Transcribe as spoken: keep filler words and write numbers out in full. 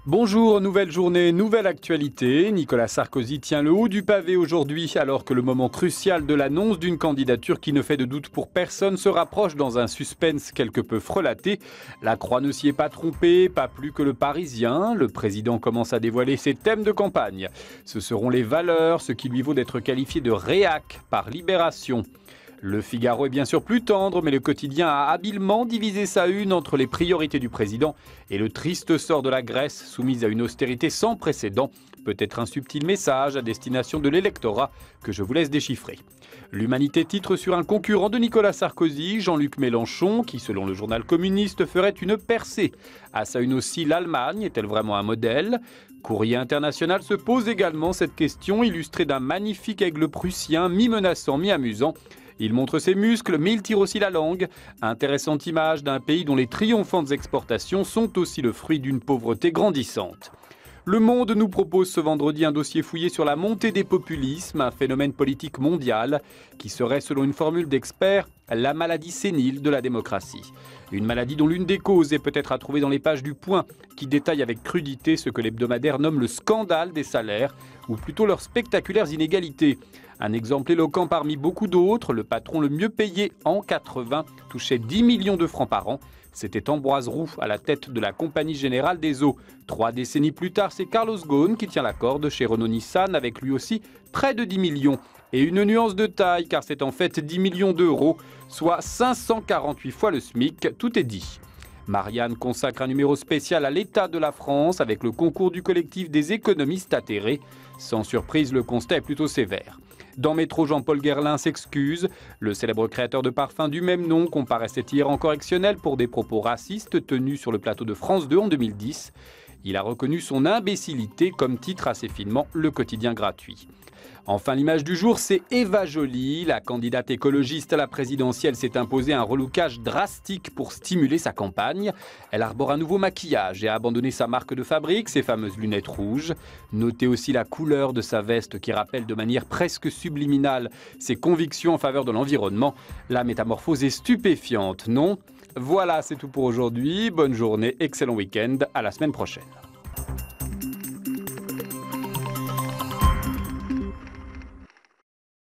Bonjour, nouvelle journée, nouvelle actualité. Nicolas Sarkozy tient le haut du pavé aujourd'hui alors que le moment crucial de l'annonce d'une candidature qui ne fait de doute pour personne se rapproche dans un suspense quelque peu frelaté. La Croix ne s'y est pas trompée, pas plus que le Parisien. Le président commence à dévoiler ses thèmes de campagne. Ce seront les valeurs, ce qui lui vaut d'être qualifié de réac par Libération. Le Figaro est bien sûr plus tendre, mais le quotidien a habilement divisé sa une entre les priorités du président et le triste sort de la Grèce, soumise à une austérité sans précédent. Peut-être un subtil message à destination de l'électorat que je vous laisse déchiffrer. L'Humanité titre sur un concurrent de Nicolas Sarkozy, Jean-Luc Mélenchon, qui selon le journal communiste ferait une percée. À sa une aussi, l'Allemagne est-elle vraiment un modèle ? Courrier international se pose également cette question, illustrée d'un magnifique aigle prussien, mi-menaçant, mi-amusant. Il montre ses muscles, mais il tire aussi la langue. Intéressante image d'un pays dont les triomphantes exportations sont aussi le fruit d'une pauvreté grandissante. Le Monde nous propose ce vendredi un dossier fouillé sur la montée des populismes, un phénomène politique mondial qui serait, selon une formule d'experts, la maladie sénile de la démocratie. Une maladie dont l'une des causes est peut-être à trouver dans les pages du Point, qui détaille avec crudité ce que l'hebdomadaire nomme le scandale des salaires, ou plutôt leurs spectaculaires inégalités. Un exemple éloquent parmi beaucoup d'autres, le patron le mieux payé en quatre-vingts touchait dix millions de francs par an. C'était Ambroise Roux à la tête de la Compagnie Générale des Eaux. Trois décennies plus tard, c'est Carlos Ghosn qui tient la corde chez Renault-Nissan avec lui aussi près de dix millions. Et une nuance de taille car c'est en fait dix millions d'euros, soit cinq cent quarante-huit fois le SMIC, tout est dit. Marianne consacre un numéro spécial à l'état de la France avec le concours du collectif des économistes atterrés. Sans surprise, le constat est plutôt sévère. Dans Métro, Jean-Paul Guerlain s'excuse. Le célèbre créateur de parfums du même nom comparaissait hier en correctionnel pour des propos racistes tenus sur le plateau de France deux en deux mille dix. Il a reconnu son imbécilité, comme titre assez finement le quotidien gratuit. Enfin, l'image du jour, c'est Eva Joly. La candidate écologiste à la présidentielle s'est imposée un relookage drastique pour stimuler sa campagne. Elle arbore un nouveau maquillage et a abandonné sa marque de fabrique, ses fameuses lunettes rouges. Notez aussi la couleur de sa veste qui rappelle de manière presque subliminale ses convictions en faveur de l'environnement. La métamorphose est stupéfiante, non ? Voilà, c'est tout pour aujourd'hui. Bonne journée, excellent week-end. À la semaine prochaine.